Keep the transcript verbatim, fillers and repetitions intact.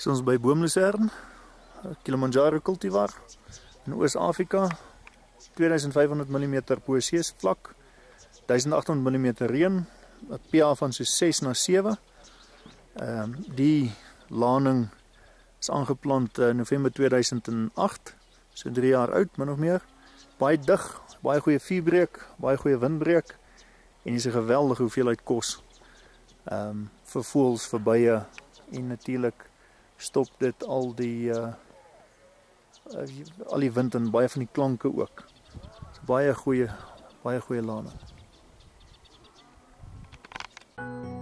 is ons by boomlusern, Kilimanjaro cultivar in Oos-Afrika, twee duisend vyf honderd millimeter bo seevlak, duisend agt honderd millimeter reën, 'n pH van so ses na sewe. Um, die laning is aangeplant in November twee duisend agt, so drie jaar oud, min of meer. Baie dig, baie goeie vuurbreek, baie goeie windbreek en is 'n geweldige hoeveelheid kos um, vir voëls, vir bye en natuurlik stop dit al die uh, al die wind en baie van die klanke ook. So baie goeie, baie goeie laning.